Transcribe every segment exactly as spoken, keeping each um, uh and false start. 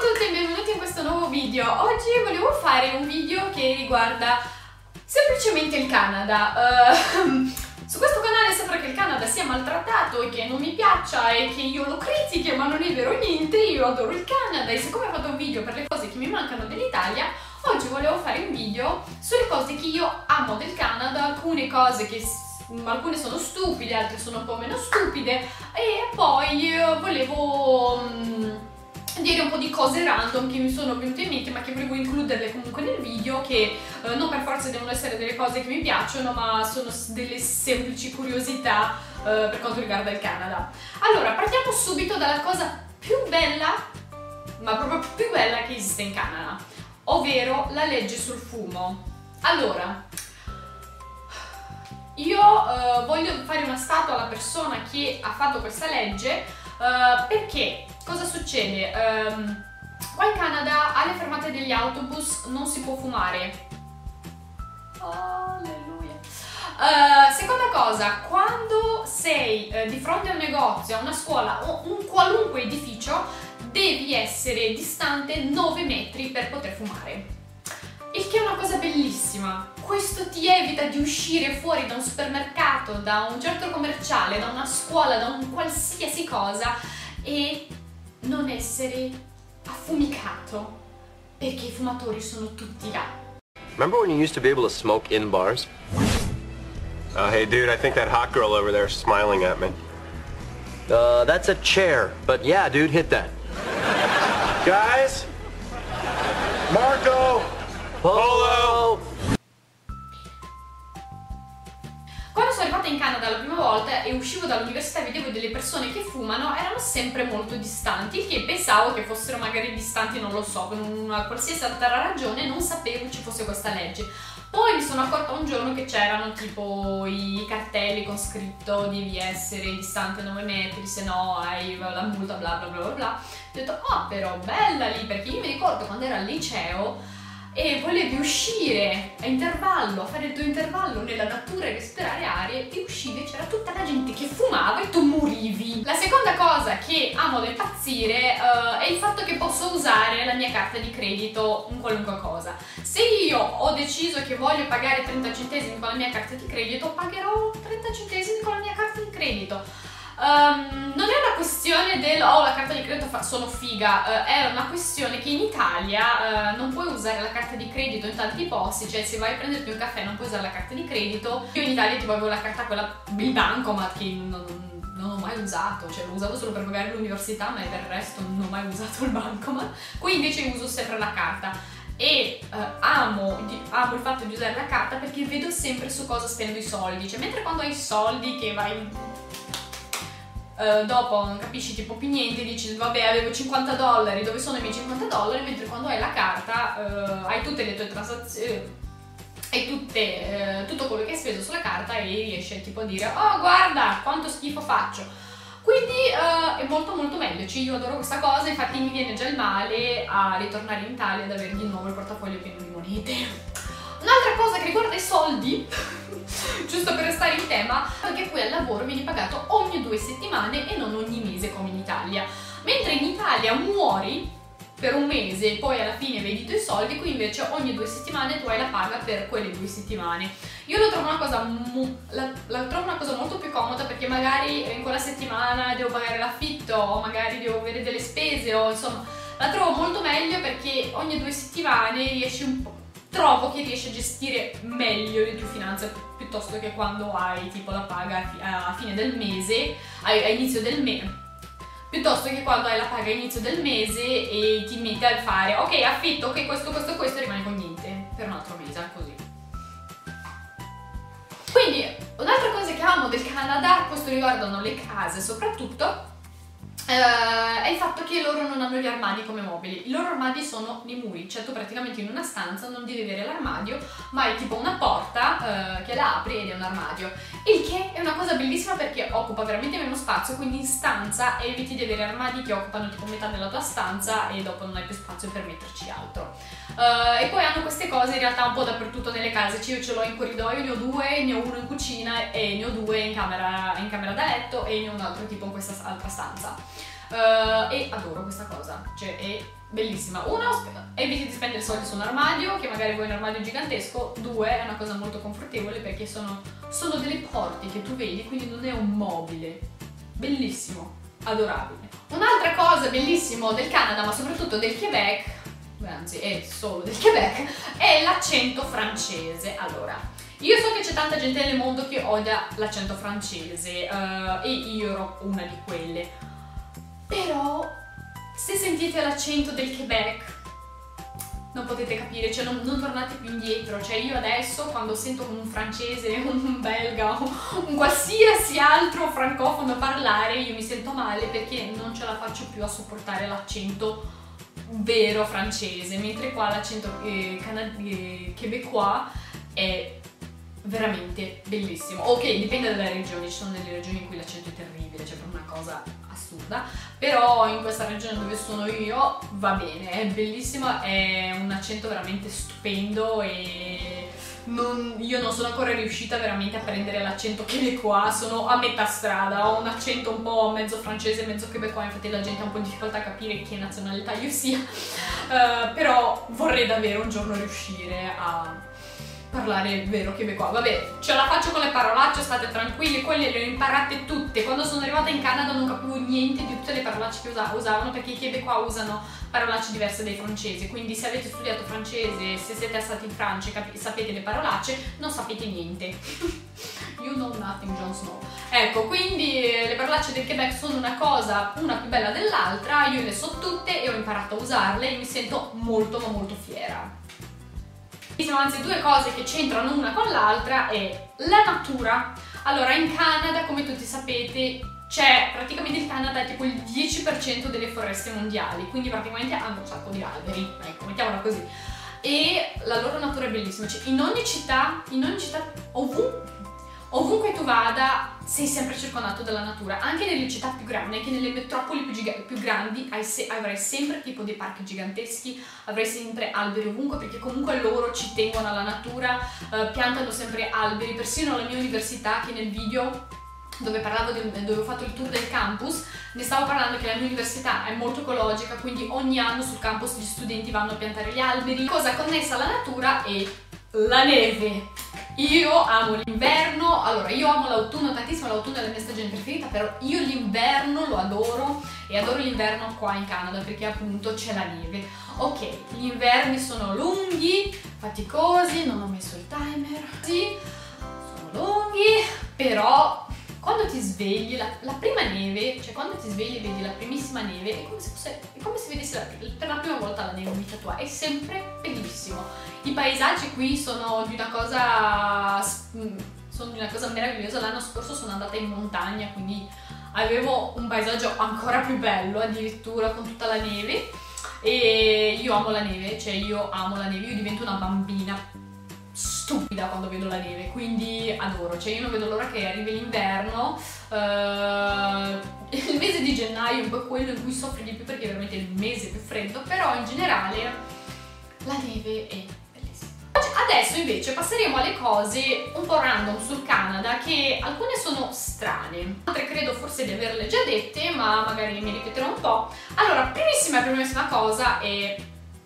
a tutti e benvenuti in questo nuovo video. Oggi volevo fare un video che riguarda semplicemente il Canada. Uh, su questo canale sembra che il Canada sia maltrattato e che non mi piaccia e che io lo critichi, ma non è vero niente. Io adoro il Canada e siccome ho fatto un video per le cose che mi mancano dell'Italia, oggi volevo fare un video sulle cose che io amo del Canada, alcune cose che alcune sono stupide, altre sono un po' meno stupide, e poi volevo um, dire un po' di cose random che mi sono venute in mente ma che volevo includerle comunque nel video, che uh, non per forza devono essere delle cose che mi piacciono, ma sono delle semplici curiosità uh, per quanto riguarda il Canada. Allora, partiamo subito dalla cosa più bella, ma proprio più bella che esiste in Canada, ovvero la legge sul fumo. Allora, io uh, voglio fare una statua alla persona che ha fatto questa legge, uh, perché cosa succede? Um, qua in Canada alle fermate degli autobus non si può fumare. Alleluia. Uh, seconda cosa, quando sei uh, di fronte a un negozio, a una scuola o un qualunque edificio, devi essere distante nove metri per poter fumare. Il che è una cosa bellissima. Questo ti evita di uscire fuori da un supermercato, da un centro commerciale, da una scuola, da un qualsiasi cosa e non essere affumicato, perché i fumatori sono tutti là. Remember when you used to be able to smoke in bars? Oh, hey dude, I think that hot girl over there is smiling at me. Uh, that's a chair, but yeah, dude, hit that. Guys? Marco! Polo! Quando sono arrivata in Canada la prima volta e uscivo dall'università e vedevo delle persone che fumano, erano sempre molto distanti, il che pensavo che fossero magari distanti, non lo so, per una qualsiasi altra ragione, non sapevo ci fosse questa legge. Poi mi sono accorta un giorno che c'erano tipo i cartelli con scritto devi essere distante nove metri, se no hai la multa, bla bla bla bla bla. Ho detto, oh però bella lì, perché io mi ricordo quando ero al liceo e volevi uscire a intervallo, a fare il tuo intervallo nella natura e respirare aria, e uscivi e c'era tutta la gente che fumava e tu morivi. La seconda cosa che amo da impazzire uh, è il fatto che posso usare la mia carta di credito in qualunque cosa. Se io ho deciso che voglio pagare trenta centesimi con la mia carta di credito, pagherò trenta centesimi con la mia carta di credito. Um, non è una questione del oh la carta di credito fa, sono figa, uh, è una questione che in Italia uh, non puoi usare la carta di credito in tanti posti, cioè se vai a prenderti un caffè non puoi usare la carta di credito. Io in Italia tipo avevo la carta quella, il bancomat, che non, non ho mai usato, cioè l'ho usato solo per pagare l'università, ma per il resto non ho mai usato il bancomat. Qui invece uso sempre la carta e uh, amo, amo il fatto di usare la carta perché vedo sempre su cosa spendo i soldi, cioè mentre quando hai i soldi che vai Uh, dopo non capisci tipo più niente, dici vabbè avevo cinquanta dollari, dove sono i miei cinquanta dollari, mentre quando hai la carta uh, hai tutte le tue transazioni, hai tutte, uh, tutto quello che hai speso sulla carta e riesci tipo a dire oh guarda quanto schifo faccio. Quindi uh, è molto molto meglio, cioè, io adoro questa cosa, infatti mi viene già il male a ritornare in Italia ad avere di nuovo il portafoglio pieno di monete. Un'altra cosa che riguarda i soldi, giusto per restare in tema, è che qui al lavoro vieni pagato ogni due settimane e non ogni mese come in Italia. Mentre in Italia muori per un mese e poi alla fine vedi i tuoi soldi, qui invece ogni due settimane tu hai la paga per quelle due settimane. Io lo trovo una cosa, la, la trovo una cosa molto più comoda, perché magari in quella settimana devo pagare l'affitto o magari devo avere delle spese, o insomma la trovo molto meglio perché ogni due settimane riesci un po'. Trovo che riesci a gestire meglio le tue finanze piuttosto che quando hai tipo la paga a fine del mese, a inizio del mese, piuttosto che quando hai la paga a inizio del mese e ti metti a fare ok affitto, ok questo, questo, questo e rimani con niente per un altro mese, così. Quindi un'altra cosa che amo del Canada, questo riguardano le case soprattutto, Uh, è il fatto che loro non hanno gli armadi come mobili. I loro armadi sono nei muri, cioè tu praticamente in una stanza non devi avere l'armadio, ma hai tipo una porta uh, che la apri ed è un armadio, il che è una cosa bellissima perché occupa veramente meno spazio, quindi in stanza eviti di avere armadi che occupano tipo metà della tua stanza e dopo non hai più spazio per metterci altro. Uh, e poi hanno queste cose in realtà un po' dappertutto nelle case, cioè io ce l'ho in corridoio, ne ho due, ne ho uno in cucina e ne ho due in camera, in camera da letto e ne ho un altro tipo in questa altra stanza. uh, e adoro questa cosa, cioè è bellissima. Uno, eviti di spendere soldi su un armadio, che magari vuoi un armadio gigantesco. Due, è una cosa molto confortevole perché sono, sono delle porte che tu vedi, quindi non è un mobile. Bellissimo, adorabile. Un'altra cosa bellissima del Canada, ma soprattutto del Quebec, anzi è solo del Quebec, è l'accento francese. Allora, io so che c'è tanta gente nel mondo che odia l'accento francese uh, e io ero una di quelle, però se sentite l'accento del Quebec non potete capire, cioè non, non tornate più indietro. Cioè io adesso quando sento un francese, un belga, un qualsiasi altro francofono parlare, io mi sento male perché non ce la faccio più a sopportare l'accento vero francese, mentre qua l'accento eh, eh, québécois è veramente bellissimo. Ok, dipende dalle regioni, ci sono delle regioni in cui l'accento è terribile, cioè proprio una cosa assurda, però in questa regione dove sono io va bene, è bellissimo, è un accento veramente stupendo e non, io non sono ancora riuscita veramente a prendere l'accento québécois, sono a metà strada, ho un accento un po' mezzo francese, mezzo québécois, infatti la gente ha un po' di difficoltà a capire che nazionalità io sia, uh, però vorrei davvero un giorno riuscire a parlare vero québécois. Vabbè, ce la faccio con le parolacce, state tranquilli, quelle le ho imparate tutte. Quando sono arrivata in Canada non capivo niente di tutte le parolacce che usavano, perché i québécois usano parolacce diverse dai francesi, quindi se avete studiato francese, se siete stati in Francia e sapete le parolacce, non sapete niente. You know nothing, Jon Snow. Ecco, quindi le parolacce del Quebec sono una cosa, una più bella dell'altra, io le so tutte e ho imparato a usarle e mi sento molto ma molto fiera. Anzi, due cose che c'entrano una con l'altra è la natura. Allora, in Canada, come tutti sapete, c'è praticamente il Canada è tipo il dieci per cento delle foreste mondiali, quindi praticamente hanno un sacco di alberi, ecco, mettiamola così. E la loro natura è bellissima, cioè in ogni città, in ogni città, ovunque, ovunque tu vada, sei sempre circondato dalla natura, anche nelle città più grandi, anche nelle metropoli più, più grandi se avrai sempre tipo dei parchi giganteschi, avrai sempre alberi ovunque, perché comunque loro ci tengono alla natura, eh, piantano sempre alberi. Persino la mia università, che nel video dove parlavo del, dove ho fatto il tour del campus, ne stavo parlando che la mia università è molto ecologica, quindi ogni anno sul campus gli studenti vanno a piantare gli alberi. Cosa connessa alla natura è la neve. Io amo l'inverno, allora io amo l'autunno tantissimo, l'autunno è la mia stagione preferita, però io l'inverno lo adoro e adoro l'inverno qua in Canada perché appunto c'è la neve. Ok, gli inverni sono lunghi, faticosi, non ho messo il timer, sì, sono lunghi, però quando ti svegli, la, la prima neve, cioè quando ti svegli e vedi la primissima neve, è come se, fosse, è come se vedessi la, per la prima volta la neve in vita tua, è sempre bellissimo. I paesaggi qui sono di una cosa, sono di una cosa meravigliosa. L'anno scorso sono andata in montagna, quindi avevo un paesaggio ancora più bello, addirittura con tutta la neve, e io amo la neve, cioè io amo la neve, io divento una bambina stupida quando vedo la neve, quindi adoro, cioè io non vedo l'ora che arrivi l'inverno. Uh, il mese di gennaio è un po' quello in cui soffri di più perché è veramente il mese più freddo, però in generale la neve è bellissima. Adesso invece passeremo alle cose un po' random sul Canada, che alcune sono strane, altre credo forse di averle già dette, ma magari mi ripeterò un po'. Allora, primissima primissima cosa è: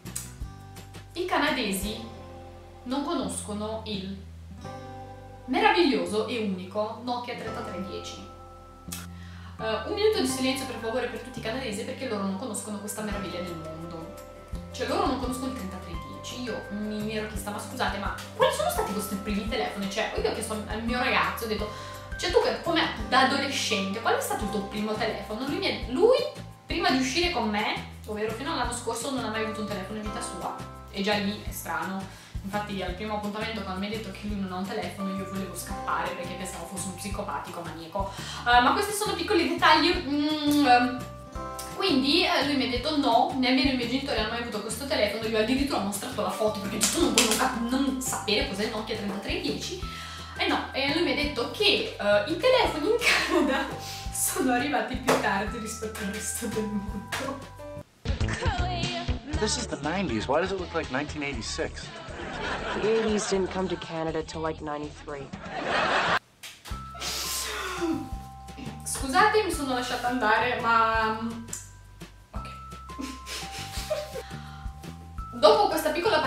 i canadesi non conoscono il meraviglioso e unico Nokia trentatré dieci. Uh, un minuto di silenzio per favore per tutti i canadesi, perché loro non conoscono questa meraviglia del mondo. Cioè loro non conoscono il trentatré dieci. Io mi, mi ero chiesta, ma scusate, ma quali sono stati i vostri primi telefoni? Cioè io ho chiesto al mio ragazzo, ho detto, cioè tu come da adolescente, qual è stato il tuo primo telefono? Lui, mi, lui prima di uscire con me, ovvero fino all'anno scorso, non ha mai avuto un telefono in vita sua, e già lì è strano. Infatti al primo appuntamento, quando mi ha detto che lui non ha un telefono, io volevo scappare perché pensavo fosse un psicopatico maniaco. Uh, ma questi sono piccoli dettagli. Mm, quindi uh, lui mi ha detto no, nemmeno i miei genitori hanno mai avuto questo telefono. Io addirittura ho mostrato la foto perché tu non puoi non, non sapere cos'è il Nokia trentatré dieci. E no, e lui mi ha detto che uh, i telefoni in Canada sono arrivati più tardi rispetto al resto del mondo. This is the nineties. Why does it look like nineteen eighty-six? The eighties didn't come to Canada till like ninety-three. Scusate, mi sono lasciata andare, ma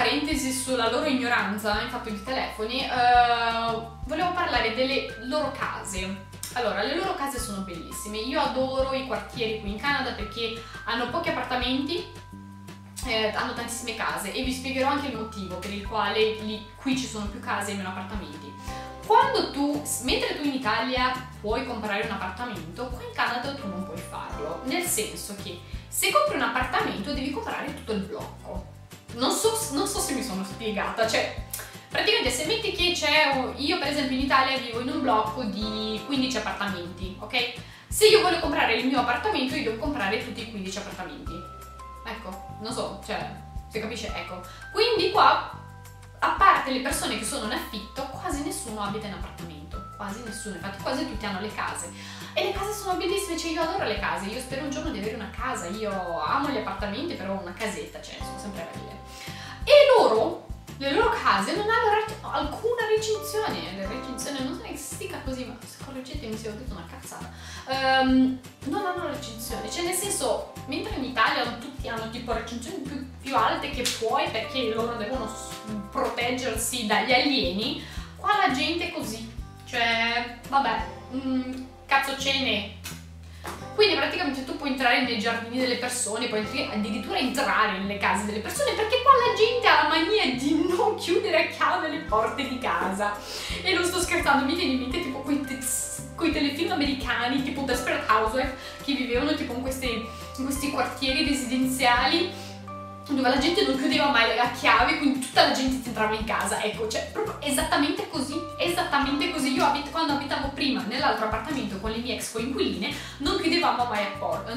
parentesi sulla loro ignoranza in fatto di telefoni, uh, volevo parlare delle loro case. Allora, le loro case sono bellissime, io adoro i quartieri qui in Canada perché hanno pochi appartamenti, eh, hanno tantissime case e vi spiegherò anche il motivo per il quale lì, qui ci sono più case e meno appartamenti. Quando tu, mentre tu in Italia puoi comprare un appartamento, qui in Canada tu non puoi farlo, nel senso che se compri un appartamento devi comprare tutto il blocco. Non so, non so se mi sono spiegata, cioè praticamente se metti che c'è, io per esempio in Italia vivo in un blocco di quindici appartamenti, ok? Se io voglio comprare il mio appartamento io devo comprare tutti i quindici appartamenti. Ecco, non so, cioè, si capisce? Ecco. Quindi qua, a parte le persone che sono in affitto, quasi nessuno abita in appartamento, quasi nessuno, infatti quasi tutti hanno le case. E le case sono bellissime, cioè io adoro le case, io spero un giorno di avere una casa, io amo gli appartamenti, però una casetta, cioè, sono sempre belle. E loro, le loro case non hanno alcuna recinzione, le recinzioni non so che si dica così, ma correggetemi se ho detto una cazzata, um, non hanno recinzione, cioè nel senso, mentre in Italia tutti hanno tipo recinzioni più, più alte che puoi perché loro devono proteggersi dagli alieni, qua la gente è così, cioè vabbè, mm, cazzo ce n'è. Quindi praticamente tu puoi entrare nei giardini delle persone, puoi addirittura entrare nelle case delle persone perché qua la gente ha la mania di non chiudere a chiave le porte di casa. E non sto scherzando, mi viene in mente tipo quei, te quei telefilm americani tipo Desperate Housewives che vivevano tipo in, queste, in questi quartieri residenziali dove la gente non chiudeva mai la chiave, quindi tutta la gente entrava in casa, ecco, cioè proprio esattamente così, esattamente così. Io abit quando abitavo prima nell'altro appartamento con le mie ex coinquiline non chiudevamo mai a porta,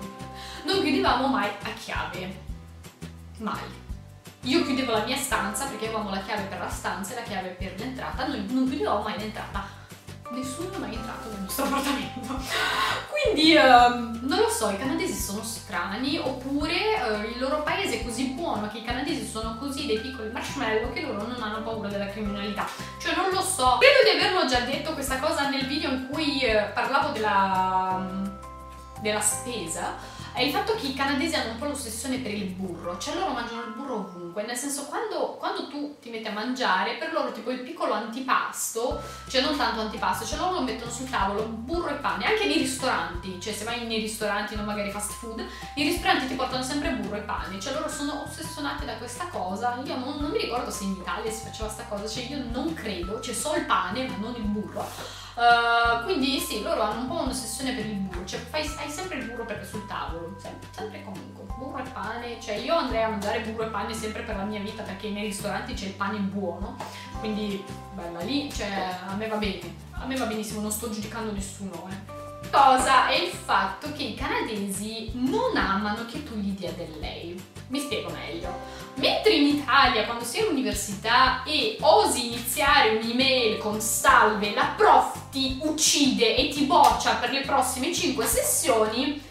non chiudevamo mai a chiave, mai. Io chiudevo la mia stanza perché avevamo la chiave per la stanza e la chiave per l'entrata, noi non chiudevamo mai l'entrata. Nessuno è mai entrato nel nostro appartamento. Quindi um, non lo so, i canadesi sono strani oppure uh, il loro paese è così buono che i canadesi sono così dei piccoli marshmallow che loro non hanno paura della criminalità. Cioè non lo so. Credo di averlo già detto questa cosa nel video in cui uh, parlavo della, um, della spesa. È il fatto che i canadesi hanno un po' l'ossessione per il burro, cioè loro mangiano il burro ovunque, nel senso quando, quando tu ti metti a mangiare, per loro tipo il piccolo antipasto, cioè non tanto antipasto, cioè loro lo mettono sul tavolo, burro e pane, anche nei ristoranti, cioè se vai nei ristoranti, non magari fast food, i ristoranti ti portano sempre burro e pane, cioè loro sono ossessionati da questa cosa. Io non, non mi ricordo se in Italia si faceva questa cosa, cioè io non credo, c'è solo il pane ma non il burro. Uh, quindi sì, loro hanno un po' un'ossessione per il burro, cioè fai, hai sempre il burro per, sul tavolo, sempre, sempre e comunque, burro e pane, cioè io andrei a mangiare burro e pane sempre per la mia vita perché nei ristoranti c'è il pane buono, quindi bella lì, cioè a me va bene, a me va benissimo, non sto giudicando nessuno, eh. Cosa è il fatto che i canadesi non amano che tu gli dia del lei. Mi spiego meglio. Mentre in Italia, quando sei all'università e osi iniziare un'email con salve, la prof ti uccide e ti boccia per le prossime cinque sessioni,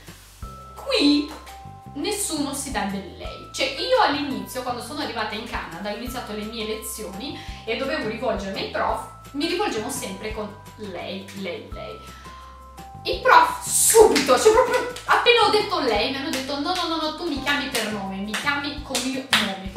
qui nessuno si dà del lei. Cioè io all'inizio, quando sono arrivata in Canada, ho iniziato le mie lezioni e dovevo rivolgermi ai prof, mi rivolgevo sempre con lei, lei, lei. I prof subito, cioè proprio appena ho detto lei mi hanno detto no no no no tu mi chiami per nome, mi chiami con il mio nome.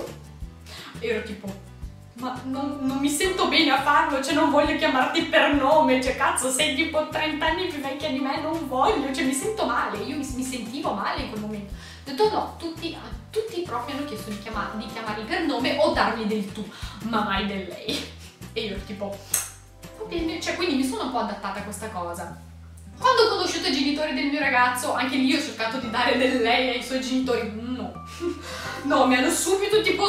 E ero tipo ma non, non mi sento bene a farlo, cioè non voglio chiamarti per nome, cioè cazzo sei tipo trenta anni più vecchia di me, non voglio, cioè mi sento male, io mi, mi sentivo male in quel momento. Ho detto no, tutti, tutti i prof mi hanno chiesto di, chiamar, di chiamarli per nome o darmi del tu, ma mai del lei. E io ero tipo va bene, cioè quindi mi sono un po' adattata a questa cosa. Quando ho conosciuto i genitori del mio ragazzo, anche lì ho cercato di dare del lei ai suoi genitori, no, no, mi hanno subito tipo,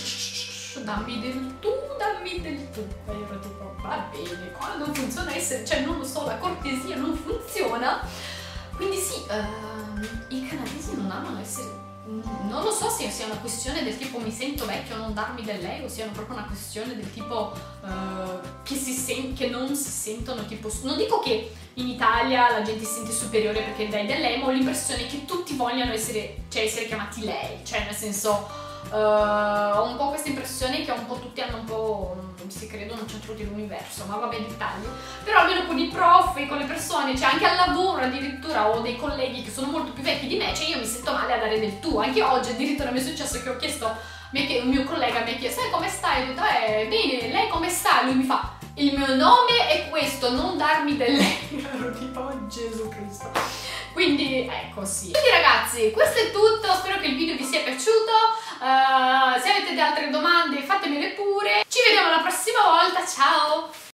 dammi del tu, dammi del tu, e io ero tipo, va bene, qua non funziona essere, cioè non lo so, la cortesia non funziona, quindi sì, uh, i canadesi non amano essere, non lo so se sia una questione del tipo mi sento vecchio non darmi del lei o sia proprio una questione del tipo uh, che, si sen che non si sentono tipo, non dico che in Italia la gente si sente superiore perché dai del lei, ma ho l'impressione che tutti vogliano essere, cioè essere chiamati lei, cioè nel senso uh, ho un po' questa impressione che un po' tutti hanno un po', si credono un centro dell'universo, ma vabbè dettagli, però almeno con i prof e con le persone, cioè anche al lavoro addirittura ho dei colleghi che sono molto più vecchi di me, cioè io mi sento male a dare del tu, anche oggi addirittura mi è successo che ho chiesto mi ha chiesto, un mio collega mi ha chiesto, sai come stai? Ho detto, eh, bene, lei come sta? Lui mi fa, il mio nome è questo, non darmi del lei. Ero tipo, oh Gesù Cristo. Quindi, ecco, sì. Quindi ragazzi, questo è tutto, spero che il video vi sia piaciuto. Uh, se avete altre domande fatemele pure. Ci vediamo la prossima volta, ciao!